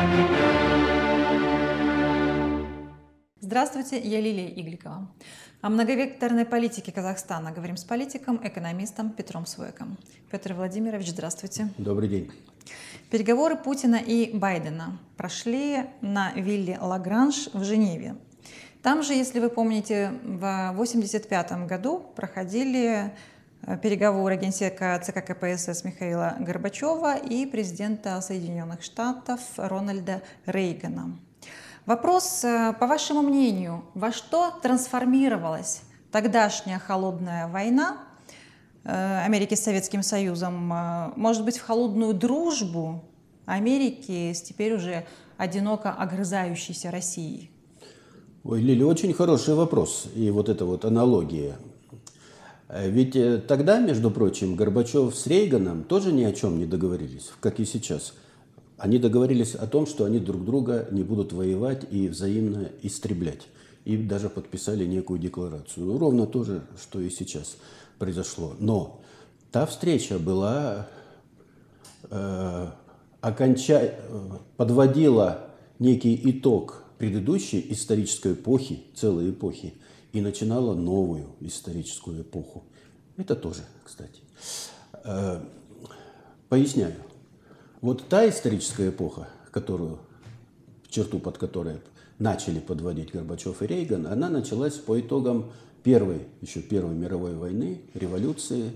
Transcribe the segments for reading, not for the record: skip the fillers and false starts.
Здравствуйте, я Лилия Игликова. О многовекторной политике Казахстана говорим с политиком, экономистом Петром Свойком. Петр Владимирович, здравствуйте. Добрый день. Переговоры Путина и Байдена прошли на вилле Лагранж в Женеве. Там же, если вы помните, в 1985 году проходили переговоры генсека ЦК КПСС Михаила Горбачева и президента Соединенных Штатов Рональда Рейгана. Вопрос, по вашему мнению, во что трансформировалась тогдашняя холодная война Америки с Советским Союзом? Может быть, в холодную дружбу Америки с теперь уже одиноко огрызающейся Россией? Ой, Лили, очень хороший вопрос. И вот эта вот аналогия. Ведь тогда, между прочим, Горбачев с Рейганом тоже ни о чем не договорились, как и сейчас. Они договорились о том, что они друг друга не будут воевать и взаимно истреблять. И даже подписали некую декларацию. Ну, ровно то же, что и сейчас произошло. Но та встреча была, подводила некий итог предыдущей исторической эпохи, целой эпохи, и начинала новую историческую эпоху. Это тоже, кстати. Поясняю. Вот та историческая эпоха, под которой начали подводить Горбачев и Рейган, она началась по итогам Первой мировой войны, революции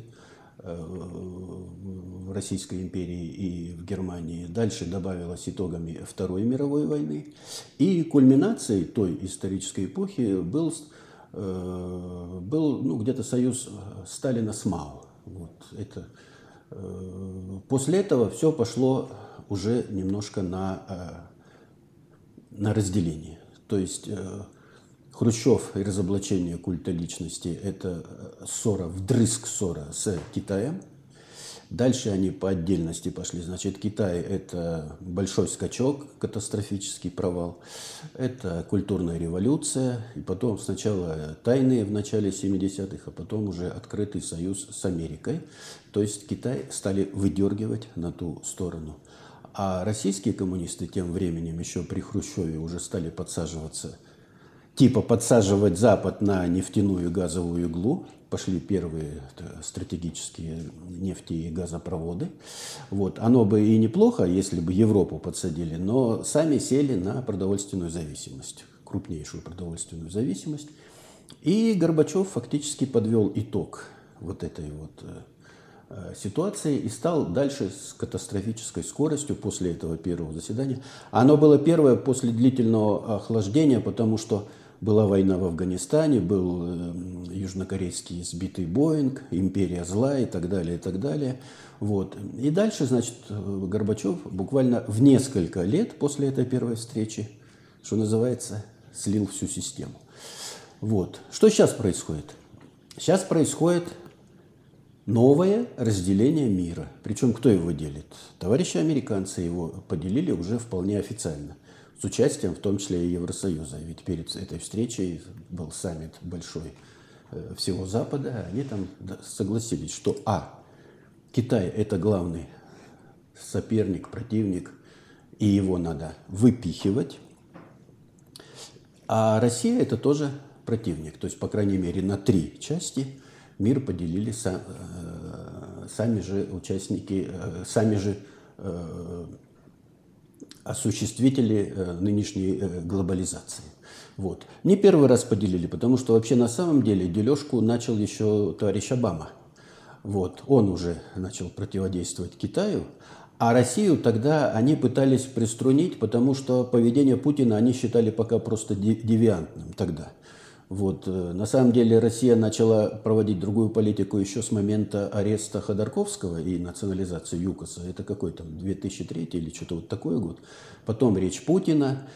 в Российской империи и в Германии. Дальше добавилась итогами Второй мировой войны. И кульминацией той исторической эпохи был где-то союз Сталина с Мао. После этого все пошло уже немножко на разделение. То есть Хрущев и разоблачение культа личности – это вдрызг ссора с Китаем. Дальше они по отдельности пошли. Значит, Китай – это большой скачок, катастрофический провал. Это культурная революция. И потом сначала тайные в начале 70-х, а потом уже открытый союз с Америкой. То есть Китай стали выдергивать на ту сторону. А российские коммунисты тем временем еще при Хрущеве уже стали подсаживать Запад на нефтяную и газовую иглу. Пошли первые стратегические нефти- и газопроводы. Оно бы и неплохо, если бы Европу подсадили, но сами сели на продовольственную зависимость, крупнейшую продовольственную зависимость. И Горбачев фактически подвел итог вот этой ситуации и стал дальше с катастрофической скоростью после этого первого заседания. Оно было первое после длительного охлаждения, потому что была война в Афганистане, был южнокорейский сбитый Боинг, империя зла и так далее, и так далее. И дальше, значит, Горбачев буквально в несколько лет после этой первой встречи, что называется, слил всю систему. Что сейчас происходит? Сейчас происходит новое разделение мира. Причем кто его делит? Товарищи американцы его поделили уже вполне официально. С участием в том числе и Евросоюза. Ведь перед этой встречей был саммит большой всего Запада. Они там согласились, что Китай – это главный соперник, противник, и его надо выпихивать. А Россия – это тоже противник. То есть, по крайней мере, на 3 части мир поделили сами же участники, сами же осуществители нынешней глобализации. Не первый раз поделили, потому что вообще на самом деле дележку начал еще товарищ Обама. Он уже начал противодействовать Китаю, а Россию тогда они пытались приструнить, потому что поведение Путина они считали пока просто девиантным тогда. На самом деле Россия начала проводить другую политику еще с момента ареста Ходорковского и национализации ЮКОСа. Это какой там, 2003 или что-то такой год. Потом речь Путина,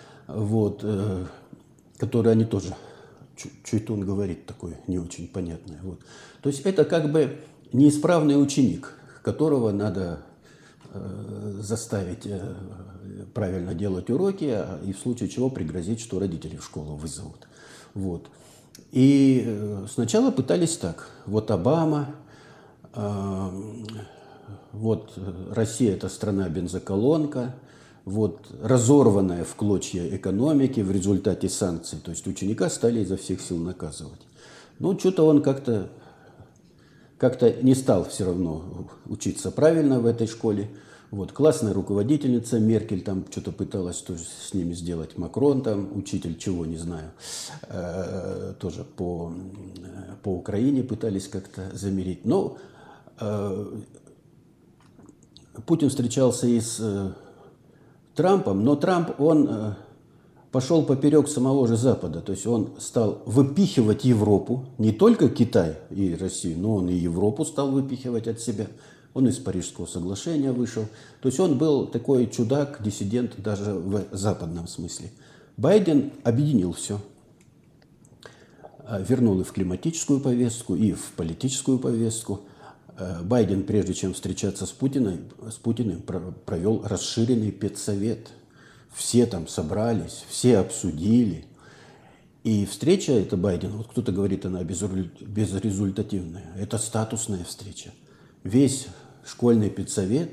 который они тоже, что-то он говорит такое не очень понятное. То есть это как бы неисправный ученик, которого надо заставить правильно делать уроки, и в случае чего пригрозить, что родители в школу вызовут. И сначала пытались так. Обама, Россия – это страна-бензоколонка, вот, разорванная в клочья экономики в результате санкций. То есть ученика стали изо всех сил наказывать. Ну, что-то он как-то не стал все равно учиться правильно в этой школе. Вот, классная руководительница Меркель там что-то пыталась тоже с ними сделать. Макрон там, учитель чего, не знаю, тоже по Украине пытались как-то замирить. Но Путин встречался и с Трампом, но Трамп, он пошел поперек самого же Запада. То есть он стал выпихивать Европу, не только Китай и Россию, но он и Европу стал выпихивать от себя. Он из Парижского соглашения вышел. То есть он был такой чудак, диссидент даже в западном смысле. Байден объединил все. Вернул и в климатическую повестку, и в политическую повестку. Байден, прежде чем встречаться с Путиным провел расширенный педсовет. Все там собрались, все обсудили. И встреча эта Байдена, вот кто-то говорит, она безрезультативная. Это статусная встреча. Весь школьный педсовет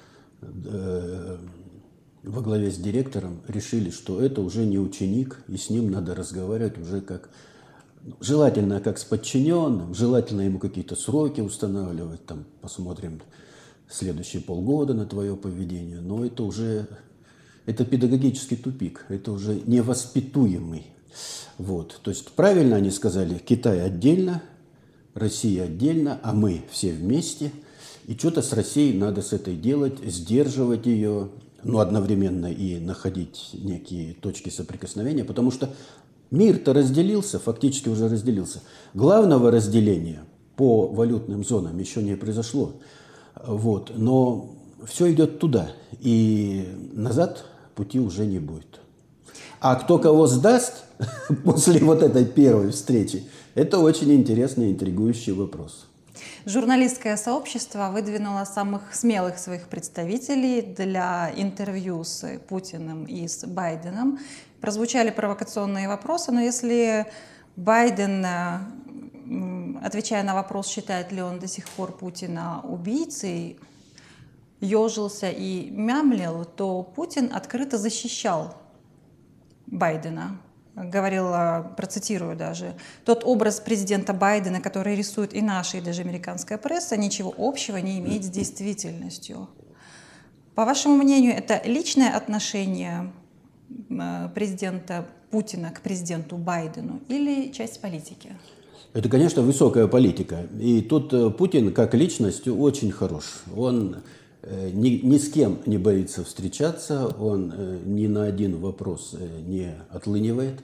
во главе с директором решили, что это уже не ученик, и с ним надо разговаривать уже как, желательно как с подчиненным, желательно ему какие-то сроки устанавливать, там посмотрим следующие полгода на твое поведение, но это уже, это педагогический тупик, это уже невоспитуемый. Вот. То есть правильно они сказали, Китай отдельно, Россия отдельно, а мы все вместе. И что-то с Россией надо с этой делать, сдерживать ее, но одновременно и находить некие точки соприкосновения, потому что мир-то разделился, фактически уже разделился. Главного разделения по валютным зонам еще не произошло. Вот. Но все идет туда, и назад пути уже не будет. А кто кого сдаст после вот этой первой встречи, это очень интересный, интригующий вопрос. Журналистское сообщество выдвинуло самых смелых своих представителей для интервью с Путиным и с Байденом. Прозвучали провокационные вопросы, но если Байден, отвечая на вопрос, считает ли он до сих пор Путина убийцей, ежился и мямлил, то Путин открыто защищал Байдена. Говорила, процитирую даже, тот образ президента Байдена, который рисует и наша, и даже американская пресса, ничего общего не имеет с действительностью. По вашему мнению, это личное отношение президента Путина к президенту Байдену или часть политики? Это, конечно, высокая политика. И тут Путин как личность очень хорош. Он ни с кем не боится встречаться, он ни на один вопрос не отлынивает.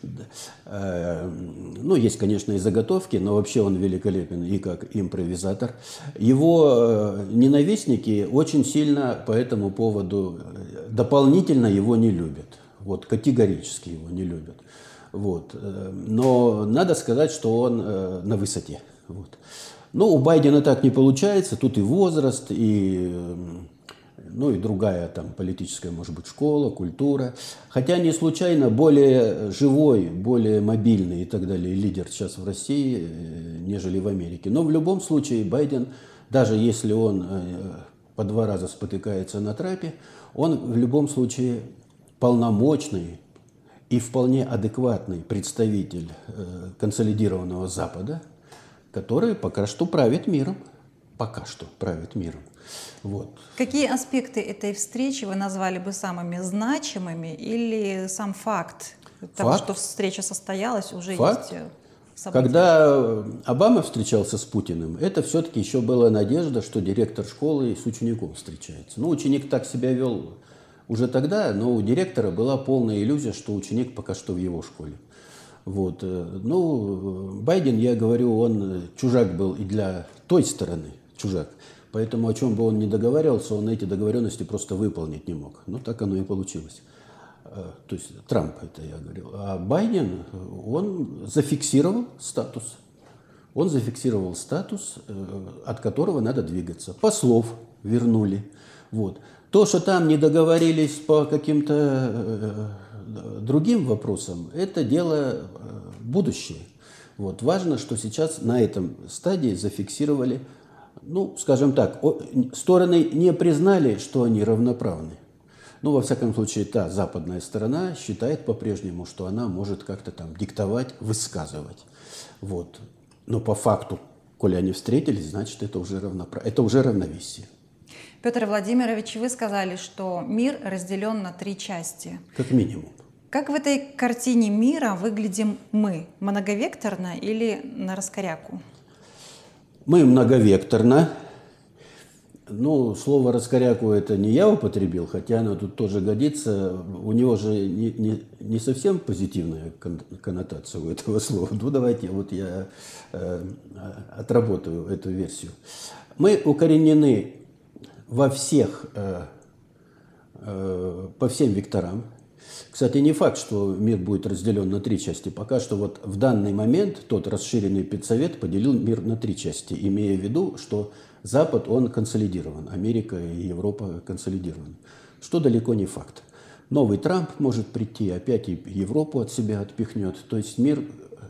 Ну, есть, конечно, и заготовки, но вообще он великолепен и как импровизатор. Его ненавистники очень сильно по этому поводу дополнительно его не любят. Вот, категорически его не любят. Вот. Но надо сказать, что он на высоте. Вот. Но у Байдена так не получается, тут и возраст, и другая там политическая, может быть, школа, культура. Хотя не случайно более живой, более мобильный и так далее лидер сейчас в России, нежели в Америке. Но в любом случае Байден, даже если он по 2 раза спотыкается на трапе, он в любом случае полномочный и вполне адекватный представитель консолидированного Запада, который пока что правит миром. Пока что правит миром. Вот. Какие аспекты этой встречи вы назвали бы самыми значимыми или сам факт того, что встреча состоялась, уже факт. Есть события? Когда Обама встречался с Путиным, это все-таки еще была надежда, что директор школы с учеником встречается. Ну, ученик так себя вел уже тогда, но у директора была полная иллюзия, что ученик пока что в его школе. Вот. Ну, Байден, я говорю, он чужак был и для той стороны, чужак. Поэтому о чем бы он ни договаривался, он эти договоренности просто выполнить не мог. Ну, так оно и получилось. То есть Трамп, это я говорил. А Байден, он зафиксировал статус. Он зафиксировал статус, от которого надо двигаться. Послов вернули. Вот. То, что там не договорились по каким-то другим вопросам, это дело будущее. Вот. Важно, что сейчас на этом стадии зафиксировали, ну, скажем так, стороны не признали, что они равноправны, Ну, во всяком случае, та западная сторона считает по-прежнему, что она может как-то там диктовать, высказывать. Вот. Но по факту, коли они встретились, значит, это уже равновесие. Петр Владимирович, вы сказали, что мир разделен на 3 части. Как минимум. Как в этой картине мира выглядим мы? Многовекторно или на раскоряку? Мы многовекторно. Ну, слово «раскоряку» это не я употребил, хотя оно тут тоже годится. У него же не совсем позитивная коннотация у этого слова. Ну, давайте, вот я отработаю эту версию. Мы укоренены во всех, по всем векторам. Кстати, не факт, что мир будет разделен на 3 части. Пока что вот в данный момент тот расширенный педсовет поделил мир на 3 части, имея в виду, что Запад, он консолидирован, Америка и Европа консолидированы, что далеко не факт. Новый Трамп может прийти, опять и Европу от себя отпихнет. То есть мир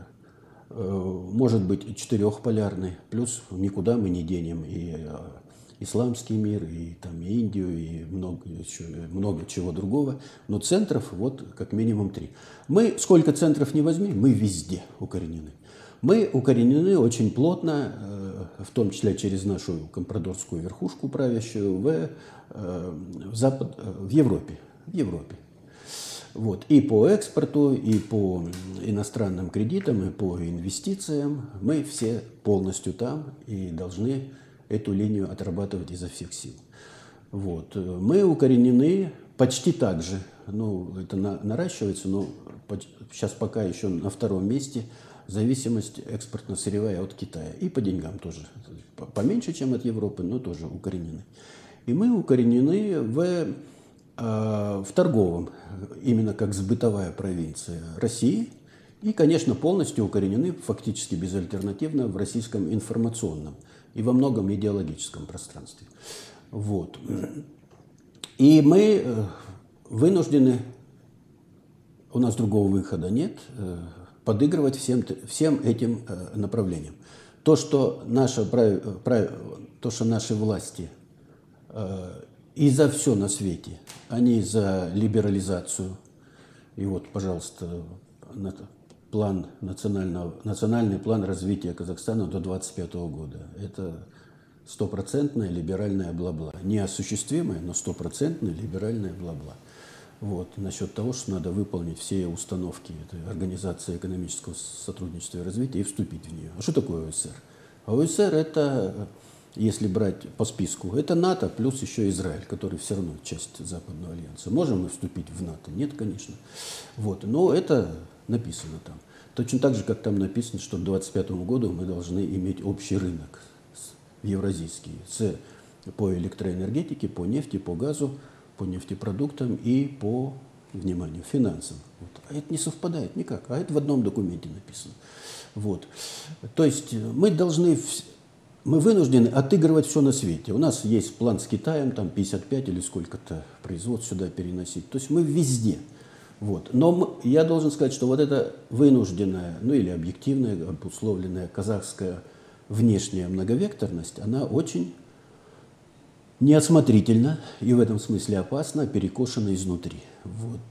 может быть 4-полярный, плюс никуда мы не денем и исламский мир, и там и Индию, и много чего другого. Но центров вот как минимум 3. Мы, сколько центров не возьми, мы везде укоренены. Мы укоренены очень плотно, в том числе через нашу компрадорскую верхушку правящую, в Европе. Вот. И по экспорту, и по иностранным кредитам, и по инвестициям мы все полностью там и должны эту линию отрабатывать изо всех сил. Вот. Мы укоренены почти так же. Ну, это наращивается, но сейчас пока еще на 2-м месте зависимость экспортно-сырьевая от Китая. И по деньгам тоже. Поменьше, чем от Европы, но тоже укоренены. И мы укоренены в торговом, именно как сбытовая провинция России. И, конечно, полностью укоренены, фактически безальтернативно, в российском информационном и во многом идеологическом пространстве. Вот. И мы вынуждены, у нас другого выхода нет, подыгрывать всем этим направлениям. То, что наши власти и за все на свете, они за либерализацию. И вот, пожалуйста, национальный план развития Казахстана до 2025 года. Это 100% либеральное бла-бла. Неосуществимое, но 100% либеральное бла-бла. Вот. Насчет того, что надо выполнить все установки этой Организации экономического сотрудничества и развития и вступить в нее. А что такое ОСР? А ОСР это, если брать по списку, это НАТО плюс еще Израиль, который все равно часть Западного альянса. Можем мы вступить в НАТО? Нет, конечно. Вот. Но это написано там. Точно так же, как там написано, что к 2025 году мы должны иметь общий рынок евразийский по электроэнергетике, по нефти, по газу, по нефтепродуктам и по, внимание, финансам. Вот. А это не совпадает никак. А это в одном документе написано. Вот. То есть мы вынуждены отыгрывать все на свете. У нас есть план с Китаем, там 55 или сколько-то производств сюда переносить. То есть мы везде. Вот. Но я должен сказать, что вот эта вынужденная, ну или объективная, обусловленная казахская внешняя многовекторность, она очень неосмотрительно и в этом смысле опасно перекошена изнутри. Вот.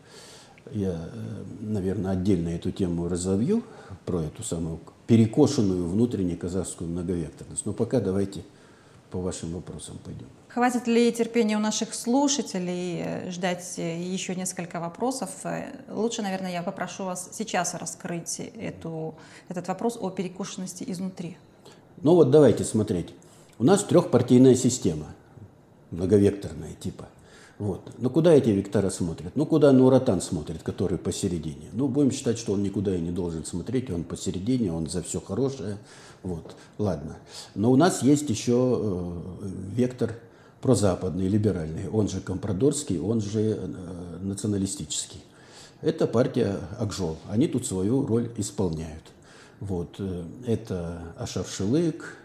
Я, наверное, отдельно эту тему разовью, про эту самую перекошенную внутреннюю казахскую многовекторность. Но пока давайте по вашим вопросам пойдем. Хватит ли терпения у наших слушателей ждать еще несколько вопросов? Лучше, наверное, я попрошу вас сейчас раскрыть этот вопрос о перекошенности изнутри. Ну вот давайте смотреть. У нас трехпартийная система, многовекторная типа. Вот. Но куда эти вектора смотрят? Ну, куда Нур-Отан смотрит, который посередине? Ну, будем считать, что он никуда и не должен смотреть, он посередине, он за все хорошее. Вот. Ладно. Но у нас есть еще вектор прозападный, либеральный, он же компрадорский, он же националистический. Это партия Акжол. Они тут свою роль исполняют. Вот. Это Ашар-Шылык,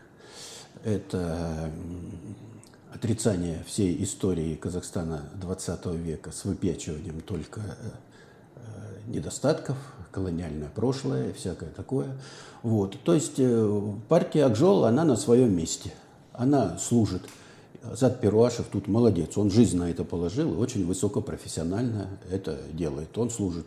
это отрицание всей истории Казахстана XX века с выпячиванием только недостатков, колониальное прошлое, всякое такое. Вот. То есть партия Акжол, она на своем месте. Она служит Азат Перуашев тут молодец. Он жизнь на это положил и очень высокопрофессионально это делает. Он служит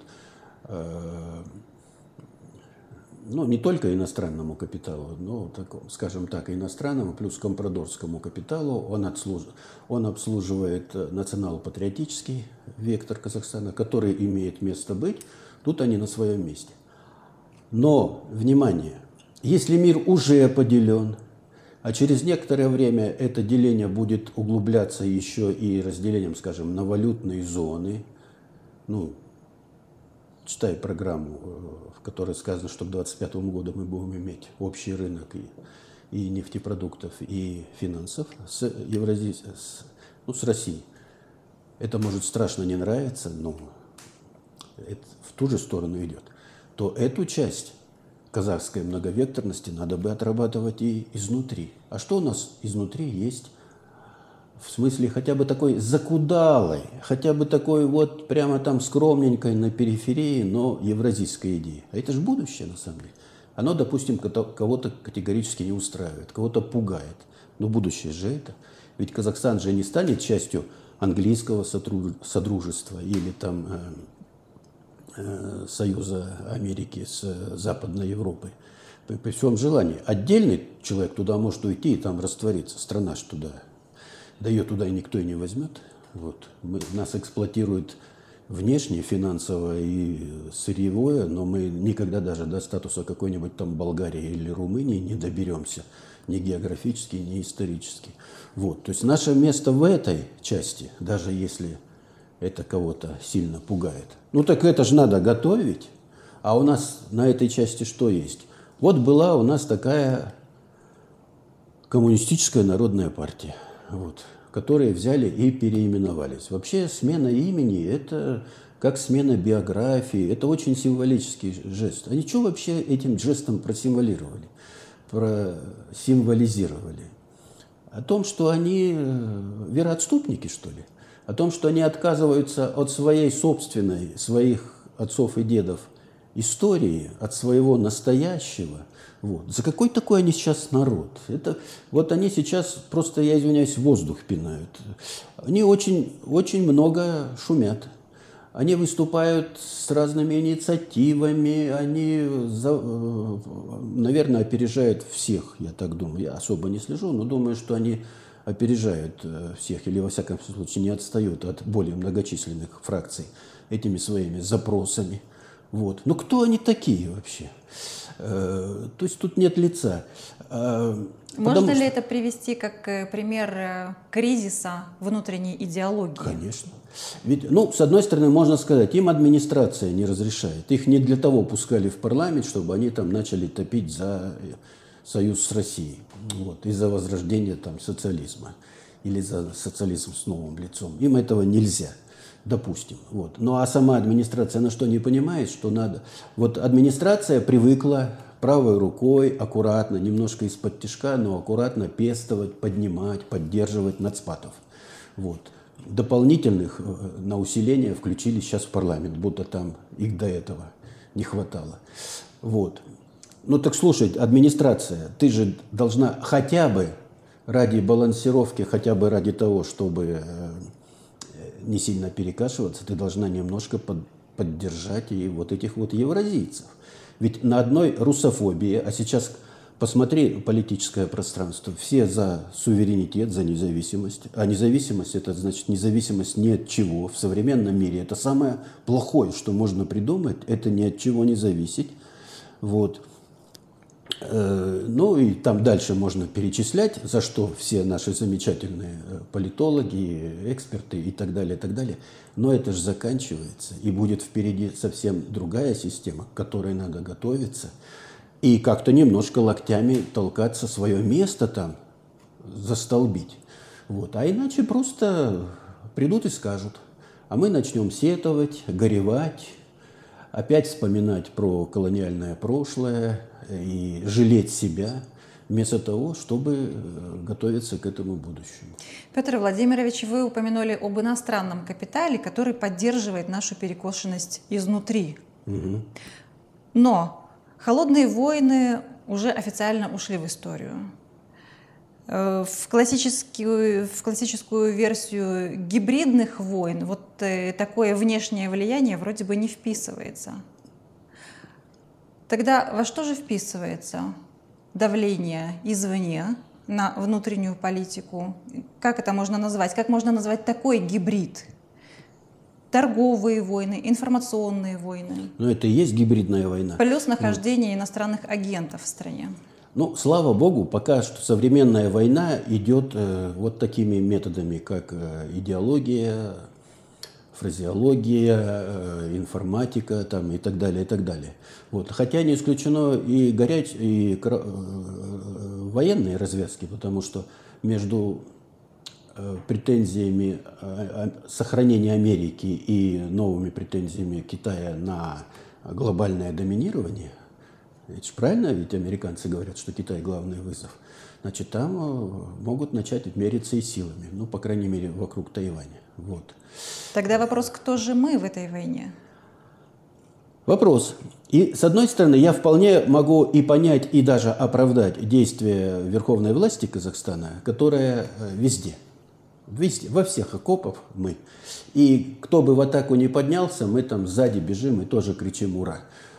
ну, не только иностранному капиталу, но, скажем так, иностранному плюс компрадорскому капиталу. Он обслуживает национал-патриотический вектор Казахстана, который имеет место быть. Тут они на своем месте. Но, внимание, если мир уже поделен, а через некоторое время это деление будет углубляться еще и разделением, скажем, на валютные зоны. Ну, читай программу, в которой сказано, что к 2025 году мы будем иметь общий рынок и нефтепродуктов, и финансов с Россией. Это может страшно не нравиться, но это в ту же сторону идет. То эту часть казахской многовекторности надо бы отрабатывать и изнутри. А что у нас изнутри есть? В смысле хотя бы такой закудалой, хотя бы такой вот прямо там скромненькой на периферии, но евразийской идеи. А это же будущее на самом деле. Оно, допустим, кого-то категорически не устраивает, кого-то пугает. Но будущее же это. Ведь Казахстан же не станет частью английского содружества или там Союза Америки с Западной Европой. При всем желании. Отдельный человек туда может уйти и там раствориться. Страна ж туда. Да ее туда и никто и не возьмет. Вот. Нас эксплуатируют внешне, финансово и сырьевое, но мы никогда даже до статуса какой-нибудь там Болгарии или Румынии не доберемся. Ни географически, ни исторически. Вот. То есть наше место в этой части, даже если это кого-то сильно пугает. Ну так это же надо готовить. А у нас на этой части что есть? Вот была у нас такая коммунистическая народная партия, вот, которые взяли и переименовались. Вообще смена имени – это как смена биографии, это очень символический жест. Они что вообще этим жестом просимволизировали? О том, что они вероотступники, что ли? О том, что они отказываются от своей собственной, своих отцов и дедов истории, от своего настоящего. Вот. За какой такой они сейчас народ? Это, вот они сейчас просто, я извиняюсь, воздух пинают. Они очень, очень много шумят. Они выступают с разными инициативами, они, наверное, опережают всех, я так думаю. Я особо не слежу, но думаю, что они опережают всех, или во всяком случае не отстают от более многочисленных фракций этими своими запросами. Вот. Но кто они такие вообще? То есть тут нет лица. Можно ли это привести как пример кризиса внутренней идеологии? Конечно. Ведь, ну, с одной стороны, можно сказать, им администрация не разрешает. Их не для того пускали в парламент, чтобы они там начали топить за союз с Россией. Вот, из-за возрождения там социализма. Или за социализм с новым лицом. Им этого нельзя. Допустим. Вот. Ну а сама администрация, она что, не понимает, что надо? Вот администрация привыкла правой рукой аккуратно, немножко из-под тишка, но аккуратно пестовать, поднимать, поддерживать нацпатов. Вот. Дополнительных на усиление включили сейчас в парламент, будто там их до этого не хватало. Вот. Ну так слушай, администрация, ты же должна хотя бы ради балансировки, хотя бы ради того, чтобы не сильно перекашиваться, ты должна немножко поддержать и вот этих вот евразийцев. Ведь на одной русофобии, а сейчас посмотри политическое пространство, все за суверенитет, за независимость. А независимость – это значит независимость ни от чего. В современном мире это самое плохое, что можно придумать, это ни от чего не зависеть. Вот. Ну и там дальше можно перечислять, за что все наши замечательные политологи, эксперты и так далее, и так далее. Но это же заканчивается, и будет впереди совсем другая система, к которой надо готовиться, и как-то немножко локтями толкаться, свое место там застолбить. Вот. А иначе просто придут и скажут, а мы начнем сетовать, горевать, опять вспоминать про колониальное прошлое и жалеть себя, вместо того, чтобы готовиться к этому будущему. Петр Владимирович, вы упомянули об иностранном капитале, который поддерживает нашу перекошенность изнутри. Угу. Но холодные войны уже официально ушли в историю. В классическую версию гибридных войн вот такое внешнее влияние вроде бы не вписывается. Тогда во что же вписывается давление извне на внутреннюю политику? Как это можно назвать? Как можно назвать такой гибрид? Торговые войны, информационные войны. Но это и есть гибридная война. Плюс нахождение иностранных агентов в стране. Ну, слава богу, пока что современная война идет вот такими методами, как идеология, фразеология, информатика там, и так далее, и так далее. Вот. Хотя не исключено и военные развязки, потому что между претензиями сохранения Америки и новыми претензиями Китая на глобальное доминирование, это же правильно, ведь американцы говорят, что Китай главный вызов, значит, там могут начать мериться и силами, ну, по крайней мере, вокруг Тайваня. Вот. Тогда вопрос, кто же мы в этой войне? Вопрос. И, с одной стороны, я вполне могу и понять, и даже оправдать действия верховной власти Казахстана, которая везде, во всех окопах мы. И кто бы в атаку не поднялся, мы там сзади бежим и тоже кричим «Ура!».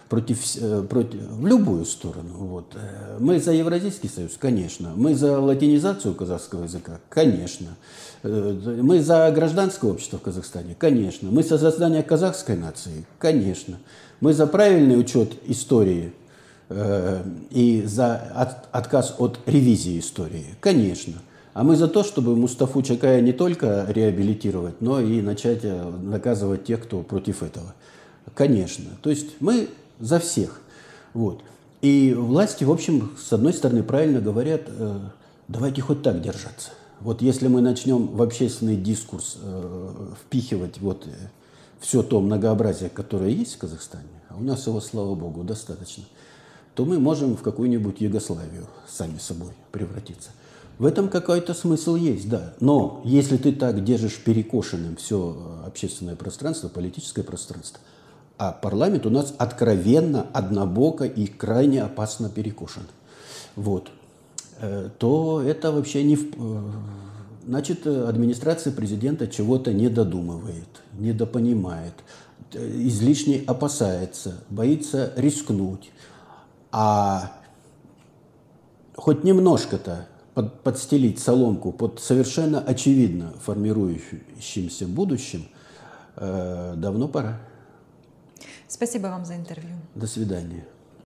В любую сторону. Вот. Мы за Евразийский союз? Конечно. Мы за латинизацию казахского языка? Конечно. Мы за гражданское общество в Казахстане? Конечно. Мы за создание казахской нации? Конечно. Мы за правильный учет истории и за отказ от ревизии истории? Конечно. А мы за то, чтобы Мустафу Чакая не только реабилитировать, но и начать наказывать тех, кто против этого? Конечно. То есть мы за всех. Вот. И власти, в общем, с одной стороны, правильно говорят, давайте хоть так держаться. Вот если мы начнем в общественный дискурс впихивать вот все то многообразие, которое есть в Казахстане, а у нас его, слава богу, достаточно, то мы можем в какую-нибудь Югославию сами собой превратиться. В этом какой-то смысл есть, да. Но если ты так держишь перекошенным все общественное пространство, политическое пространство, а парламент у нас откровенно, однобоко и крайне опасно перекошен, вот, то это вообще не... Значит, администрация президента чего-то не додумывает, недопонимает, излишне опасается, боится рискнуть. А хоть немножко-то подстелить соломку под совершенно очевидно формирующимся будущим давно пора. Спасибо вам за интервью. До свидания.